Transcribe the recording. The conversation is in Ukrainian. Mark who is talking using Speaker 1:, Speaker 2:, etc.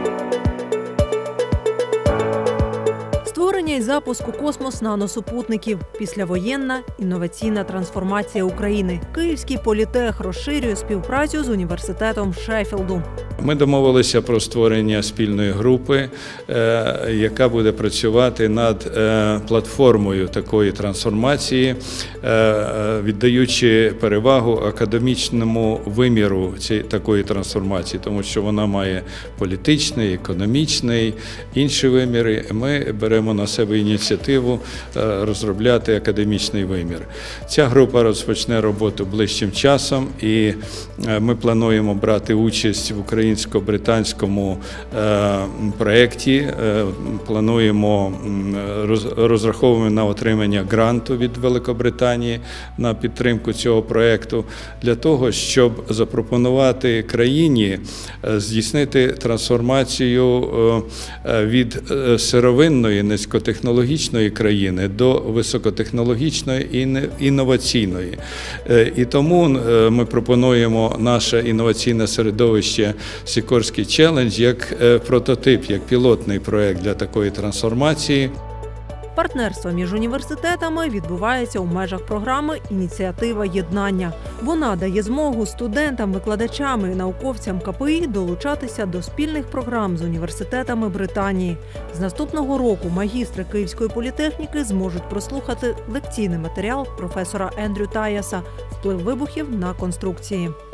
Speaker 1: Створення і запуск у космос наносупутників. Післявоєнна інноваційна трансформація України. Київський політех розширює співпрацю з університетом Шеффілду.
Speaker 2: Ми домовилися про створення спільної групи, яка буде працювати над платформою такої трансформації, віддаючи перевагу академічному виміру такої трансформації, тому що вона має політичний, економічний, інші виміри. Ми беремо на себе ініціативу розробляти академічний вимір. Ця група розпочне роботу ближчим часом, і ми плануємо брати участь в українсько-британському проєкті. Плануємо, розраховуємо на отримання гранту від Великобританії на підтримку цього проєкту, для того, щоб запропонувати країні здійснити трансформацію від сировинної, низькотехнологічної країни до високотехнологічної і інноваційної. І тому ми пропонуємо наше інноваційне середовище Сікорський челендж як прототип, як пілотний проєкт для такої трансформації.
Speaker 1: Партнерство між університетами відбувається у межах програми «Ініціатива єднання». Вона дає змогу студентам, викладачам і науковцям КПІ долучатися до спільних програм з університетами Британії. З наступного року магістри Київської політехніки зможуть прослухати лекційний матеріал професора Ендрю Таяса «Вплив вибухів на конструкції».